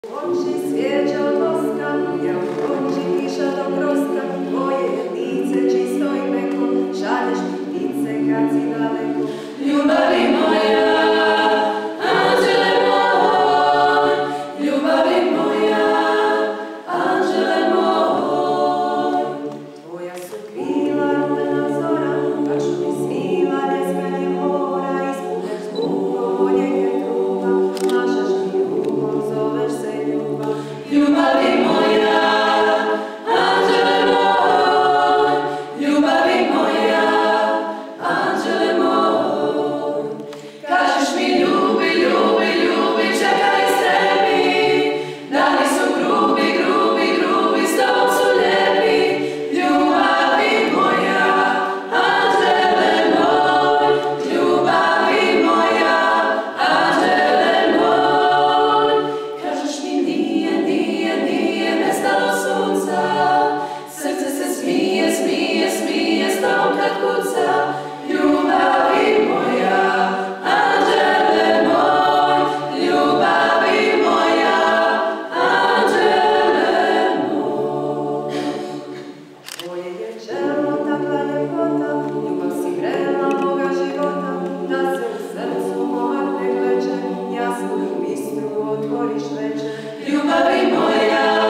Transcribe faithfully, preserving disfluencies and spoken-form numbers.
Oči svijeća od voska, ja u oči kiša do kroska, tvoje lice čisto i meko, šalješ mi ptice kad si daleko. Ljubavi moja, anđele moj, ljubavi moja, anđele moj. Tvoja su krila rumena zora, baš mi svila ljeskanje mora, ispuneš zvukom voljeg truba, mašeš mi rukom, zoveš se ljubav. Ljubavi moja, anđele moj, ljubavi moja, anđele moj. Kažeš mi ljubi, ljubi, ljubi, čekaj strepi, dani su grubi, grubi, grubi, s tobom su lijepi. Ljubavi moja, anđele moj, ljubavi moja, anđele moj. Kažeš mi nije, nije, nije nestalo sunca, srce se smije, smije, smije s tobom kad kuca. Ljubavi moja, anđele moj, ljubavi moja, anđele moj. Tvoje je čelo takva ljepota, ljubav si vrela moga života, da se u srcu momak ne kleče, jasnu i bistru otvoriš večer. Ljubavi moja,